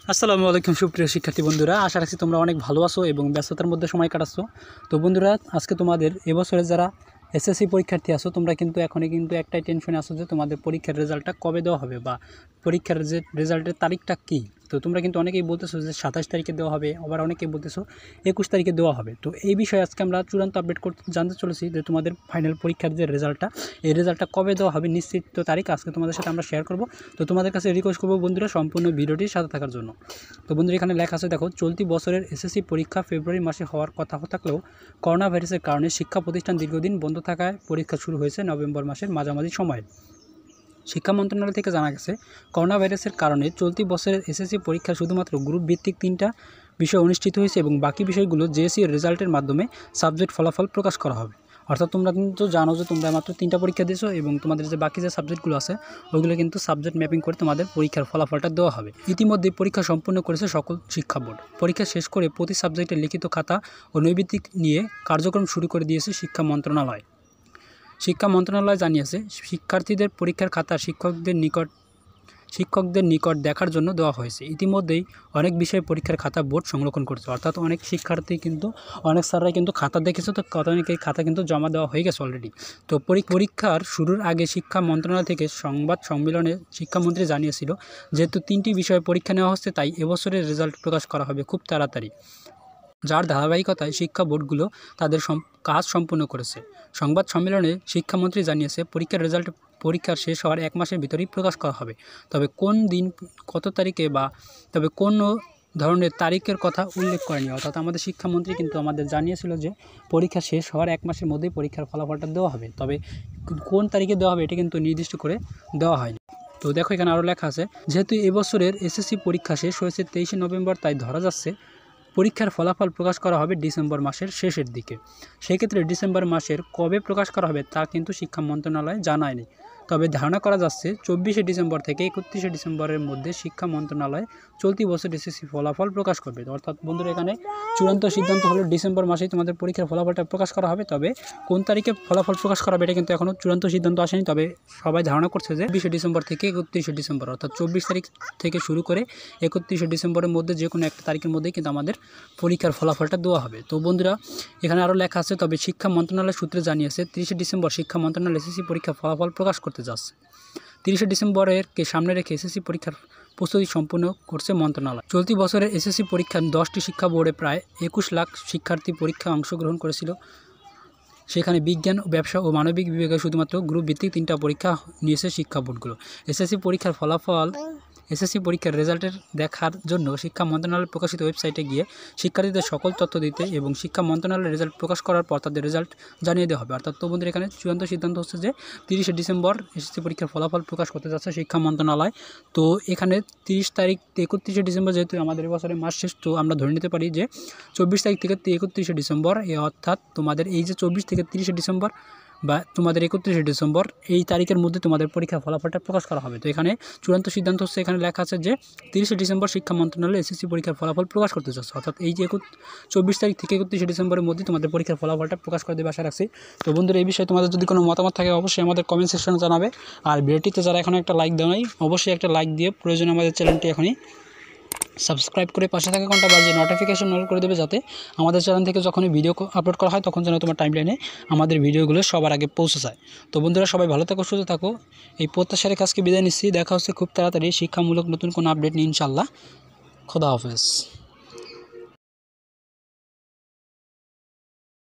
আসসালামু আলাইকুম সুপ্রিয় শিক্ষার্থী বন্ধুরা, আশা রাখছি তোমরা অনেক ভালো আছো এবং ব্যস্ততার মধ্যে সময় কাটাচ্ছ। তো বন্ধুরা, আজকে তোমাদের এবছরে যারা এসএসসি পরীক্ষার্থী আছো তোমরা কিন্তু এখনই একটাই টেনশনে আছো যে তোমাদের পরীক্ষার রেজাল্টটা কবে দেওয়া হবে বা পরীক্ষার যে রেজাল্টের তারিখটা কী। তো তোমরা কিন্তু অনেকেই বলতেছো যে 27 তারিখে দেওয়া হবে, আবার অনেকেই বলতেছো 21 তারিখে দেওয়া হবে। তো এই বিষয়ে আজকে আমরা চূড়ান্ত আপডেট জানতে চলেছি যে তোমাদের ফাইনাল পরীক্ষার যে রেজাল্টটা, এই রেজাল্টটা কবে দেওয়া হবে নিশ্চিত তারিখ আজকে তোমাদের সাথে আমরা শেয়ার করব। তো তোমাদের কাছে রিকোয়েস্ট করবো বন্ধুরা সম্পূর্ণ ভিডিওটির সাথে থাকার জন্য। তো বন্ধুরা, এখানে লেখা আছে দেখো, চলতি বছরের এসএসসি পরীক্ষা ফেব্রুয়ারি মাসে হওয়ার কথা থাকলেও করোনা ভাইরাসের কারণে শিক্ষা প্রতিষ্ঠান দীর্ঘদিন বন্ধ থাকায় পরীক্ষা শুরু হয়েছে নভেম্বর মাসের মাঝামাঝি সময়ে। শিক্ষা মন্ত্রণালয় থেকে জানা গেছে, করোনা ভাইরাসের কারণে চলতি বছরের এসএসসি পরীক্ষা শুধুমাত্র গ্রুপ ভিত্তিক 3টা বিষয় অনুষ্ঠিত হয়েছে এবং বাকি বিষয়গুলো জেএসসি রেজাল্টের মাধ্যমে সাবজেক্ট ফলাফল প্রকাশ করা হবে। অর্থাৎ তোমরা কিন্তু জানো যে তোমরা মাত্র 3টা পরীক্ষা দিয়েছো এবং তোমাদের যে বাকি যে সাবজেক্টগুলো আছে ওইগুলো কিন্তু সাবজেক্ট ম্যাপিং করে তোমাদের পরীক্ষার ফলাফলটা দেওয়া হবে। ইতিমধ্যে পরীক্ষা সম্পূর্ণ করেছে সকল শিক্ষা বোর্ড। পরীক্ষা শেষ করে প্রতি সাবজেক্টের লিখিত খাতা ও নৈবিত্তিক নিয়ে কার্যক্রম শুরু করে দিয়েছে শিক্ষা মন্ত্রণালয়। শিক্ষা মন্ত্রণালয় জানিয়েছে, শিক্ষার্থীদের পরীক্ষার খাতা শিক্ষকদের নিকট দেখার জন্য দেওয়া হয়েছে। ইতিমধ্যেই অনেক বিষয়ে পরীক্ষার খাতা বোর্ড সংরক্ষণ করেছে। অর্থাৎ অনেক শিক্ষার্থী অনেক স্যাররাই খাতা দেখেছে, তো অনেকেই খাতা জমা দেওয়া হয়ে গেছে অলরেডি। তো পরীক্ষার শুরুর আগে শিক্ষা মন্ত্রণালয় থেকে সংবাদ সম্মেলনে শিক্ষামন্ত্রী জানিয়েছিল, যেহেতু 3টি বিষয়ে পরীক্ষা নেওয়া হচ্ছে তাই এবছরের রেজাল্ট প্রকাশ করা হবে খুব তাড়াতাড়ি, যার ধারাবাহিকতায় শিক্ষা বোর্ডগুলো তাদের কাজ সম্পূর্ণ করেছে। সংবাদ সম্মেলনে শিক্ষামন্ত্রী জানিয়েছে, পরীক্ষার শেষ হওয়ার 1 মাসের ভিতরেই প্রকাশ করা হবে। তবে কোন দিন কত তারিখে তবে কোন ধরনের তারিখের কথা উল্লেখ করেনি। অর্থাৎ আমাদের শিক্ষামন্ত্রী আমাদের জানিয়েছিল যে পরীক্ষা শেষ হওয়ার 1 মাসের মধ্যেই পরীক্ষার ফলাফলটা দেওয়া হবে, তবে কোন তারিখে দেওয়া হবে এটা নির্দিষ্ট করে দেওয়া হয়নি। তো দেখো, এখানে আরও লেখা আছে, যেহেতু এবছরের এসএসসি পরীক্ষা শেষ হয়েছে 23শে নভেম্বর, তাই ধরা যাচ্ছে পরীক্ষার ফলাফল প্রকাশ করা হবে ডিসেম্বর মাসের শেষের দিকে। সেক্ষেত্রে ডিসেম্বর মাসের কবে প্রকাশ করা হবে তা শিক্ষা মন্ত্রণালয় জানায়নি। তবে ধারণা করা যাচ্ছে 24শে ডিসেম্বর থেকে 31শে ডিসেম্বরের মধ্যে শিক্ষা মন্ত্রণালয় চলতি বছর এসএসসি ফলাফল প্রকাশ করবে। অর্থাৎ বন্ধুরা, এখানে চূড়ান্ত সিদ্ধান্ত হলো ডিসেম্বর মাসেই তোমাদের পরীক্ষার ফলাফলটা প্রকাশ করা হবে। তবে কোন তারিখে ফলাফল প্রকাশ করা হবে এটা এখনও চূড়ান্ত সিদ্ধান্ত আসেনি। তবে সবাই ধারণা করছে যে 20শে ডিসেম্বর থেকে 31শে ডিসেম্বর, অর্থাৎ 24 তারিখ থেকে শুরু করে 31শে ডিসেম্বরের মধ্যে যে কোনো একটা তারিখের মধ্যেই আমাদের পরীক্ষার ফলাফলটা দেওয়া হবে। তো বন্ধুরা, এখানে আরও লেখা আছে, তবে শিক্ষা মন্ত্রণালয় সূত্রে জানিয়েছে 30শে ডিসেম্বর শিক্ষা মন্ত্রণালয় এসএসসি পরীক্ষার ফলাফল প্রকাশ করতে যাচ্ছে। 30শে ডিসেম্বরকে সামনে রেখে এসএসসি পরীক্ষার প্রস্তুতি সম্পূর্ণ করছে মন্ত্রণালয়। চলতি বছরের এসএসসি পরীক্ষার 10টি শিক্ষা বোর্ডে প্রায় 21 লাখ শিক্ষার্থী পরীক্ষায় অংশগ্রহণ করেছিল। সেখানে বিজ্ঞান, ব্যবসা ও মানবিক বিভাগে শুধুমাত্র গ্রুপ ভিত্তিক 3টা পরীক্ষা নিয়েছে শিক্ষা বোর্ডগুলো। এসএসসি পরীক্ষার রেজাল্টের দেখার জন্য শিক্ষা মন্ত্রণালয়ের প্রকাশিত ওয়েবসাইটে গিয়ে শিক্ষার্থীদের সকল তথ্য দিতে এবং শিক্ষা মন্ত্রণালয়ের রেজাল্ট প্রকাশ করার পর তাদের রেজাল্ট জানিয়ে দেওয়া হবে। অর্থাৎ তো বন্ধুরা, এখানে চূড়ান্ত সিদ্ধান্ত হচ্ছে যে 30শে ডিসেম্বর এসএসসি পরীক্ষার ফলাফল প্রকাশ করতে যাচ্ছে শিক্ষা মন্ত্রণালয়। তো এখানে 30 তারিখ 31শে ডিসেম্বর যেহেতু আমাদের বছরের মাস শেষ, তো আমরা ধরে নিতে পারি যে 24 তারিখ থেকে 31শে ডিসেম্বর, অর্থাৎ তোমাদের এই যে 24 থেকে 30শে ডিসেম্বর বা তোমাদের 31শে ডিসেম্বর এই তারিখের মধ্যে তোমাদের পরীক্ষার ফলাফলটা প্রকাশ করা হবে। তো এখানে চূড়ান্ত সিদ্ধান্ত হচ্ছে, এখানে লেখা আছে যে 30শে ডিসেম্বর শিক্ষা মন্ত্রণালয় এসএসসি পরীক্ষার ফলাফল প্রকাশ করতে যাচ্ছে। অর্থাৎ এই যে 24 তারিখ থেকে 31শে ডিসেম্বরের মধ্যে তোমাদের পরীক্ষার ফলাফলটা প্রকাশ করে দেবে আশা রাখছি। তো বন্ধুরা, এই বিষয়ে তোমাদের যদি কোনো মতামত থাকে অবশ্যই আমাদের কমেন্ট সেকশনে জানাবে। আর ভিডিওটিতে যারা এখনও একটা লাইক দেওয়া নাই অবশ্যই একটা লাইক দিয়ে প্রয়োজনে আমাদের চ্যানেলটি এখনই সাবস্ক্রাইব করে পাশে থাকা ঘন্টা বাজিয়ে নোটিফিকেশন অন করে দেবে, যাতে আমাদের চ্যানেল থেকে যখনই ভিডিও আপলোড করা হয় তখন যেন তোমার টাইমলাইনে আমাদের ভিডিওগুলো সবার আগে পৌঁছে যায়। তো বন্ধুরা, সবাই ভালো থাকো, সুস্থ থাকো, এই প্রত্যাশা রেখে আজকে বিদায় নিচ্ছি। দেখা হচ্ছে খুব তাড়াতাড়ি শিক্ষামূলক নতুন কোনো আপডেট নিয়ে, ইনশাআল্লাহ। খোদা হাফেজ।